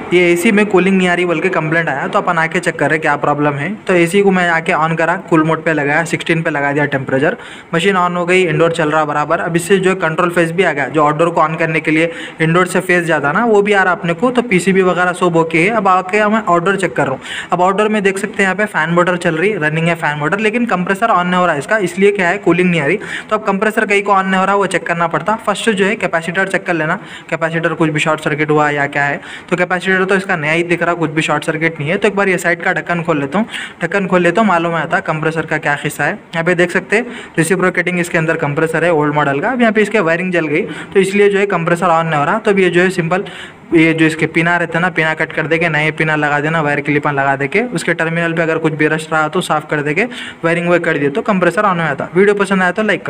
ये एसी में कूलिंग नहीं आ रही बोल के कंप्लेंट आया, तो अपन आके चेक कर रहे क्या प्रॉब्लम है। तो एसी को मैं आके ऑन करा, कूल मोड पे लगाया, 16 पे लगा दिया टेम्परेचर, मशीन ऑन हो गई, इंडोर चल रहा बराबर। अब इससे जो कंट्रोल फेज भी आ गया, जो आउटडोर को ऑन करने के लिए इंडोर से फेज जाता ना, वो भी आ रहा अपने को। तो पीसीबी वगैरह सब ओके है। अब आके मैं आउटडोर चेक कर रहा हूँ। अब आउटडोर में देख सकते हैं यहाँ पे फैन मोटर चल रही, रनिंग है फैन मोटर, लेकिन कंप्रेसर ऑन नहीं हो रहा है इसका, इसलिए क्या है कूलिंग नहीं आ रही। तो अब कंप्रेसर कहीं को ऑन नहीं हो रहा, वो चेक करना पड़ता। फर्स्ट जो है कैपेसिटर चेक कर लेना, कैपेसिटर कुछ भी शॉर्ट सर्किट हुआ या क्या है। तो कैपेसिटर तो इसका नया ही दिख रहा, कुछ भी शॉर्ट सर्किट नहीं है। तो एक बार ये साइड का ढक्कन खोल लेता हूँ, ढक्कन खोल लेता हूँ, मालूम आता कंप्रेसर का क्या किस्सा है। यहाँ पे देख सकते हैं रेसिप्रोकेटिंग इसके अंदर कंप्रेसर है ओल्ड मॉडल का। अब यहाँ पे इसके वायरिंग जल गई, तो इसलिए जो है कंप्रेसर ऑन नहीं हो रहा। तो ये जो है सिंपल, ये जो इसके पिना रहते हैं ना, पिना कट कर देके नए पिना लगा देना, वायर क्लिपां लगा देके उसके टर्मिनल पे अगर कुछ भी रस्ट रहा तो साफ कर देके वायरिंग वो कर दिए, तो कंप्रेसर ऑन हो जाता। वीडियो पसंद आया तो लाइक करो।